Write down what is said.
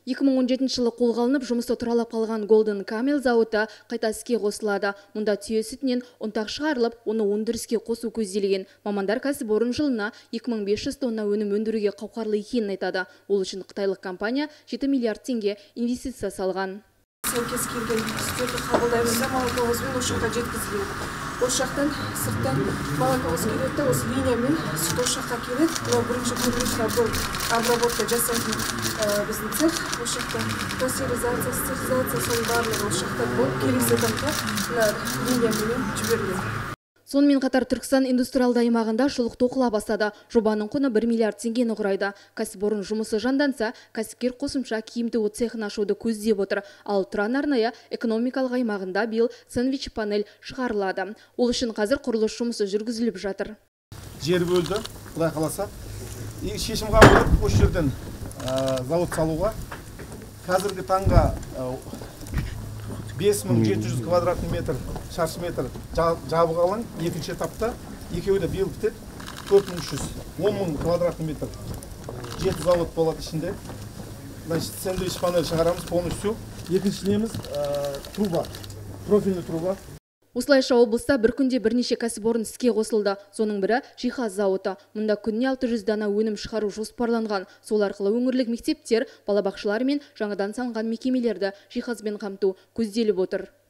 2017 жылы қолға алынып, жұмысы тұралап қалған Golden Camel зауыты қайта іске қосылады. Мұнда түйе сүтінен ұнтақ шығарылып, оны өндіріске қосу көзделген. Мамандар кәсіпорын жылына 2500 тонна өнім өндіруге қауқарлы екенін айтады. Ол үшін қытайлық компания 7 миллиард теңге инвестиция салған. Сәйкес келген сүттерді қабылдаймыз да молоковозбен осы жаққа жеткізіледі. Осы жақтан сырттан молоковоз келеді, осы линиямен сүт осы жаққа келеді. Мынау бірінші көмірші обработка жасайтын біздің цех. Осы жақта пастеризация, стерилизация, соның барлығы осы жақта болып келесі этапқа мына линиямен жіберіледі. Сонымен қатар Түркістан индустриалды аймағында шұлық тоқыла бастады. Жобаның құны 1 миллиард теңгені құрайды. Кәсіпорын жұмысы жанданса, кәсіпкер қосымша киім тігу цехын ашуды көздеп отыр. Ал Тұран арнайы экономикалық аймағында биыл сэндвич панель шығарылады. Ол үшін қазір құрылыс жұмысы жүргізіліп жатыр. Жер бөлді, Құдай қаласа. Шешім қабылдап осы жерден завод салуға. Қазіргі таңға 5700 квадратный метр, шаршы метр жабық алаң. Екінші этапта екеуі де биыл бітеді. 4300, 10.000 квадратный метр. 7 завод болады ішінде. Значит, сэндвич панель шығарамыз полностью. Екінші неміз труба, профильный труба. Осылайша облыста бір күнде бірнеше кәсіпорын іске қосылды. Соның бірі жиһаз зауыты. Мұнда күніне 600 дана өнім шығару жоспарланған. Сол арқылы өңірлік мектептер, балабақшалар мен жаңадан салынған мекемелерді жиһазбен қамту көзделіп отыр.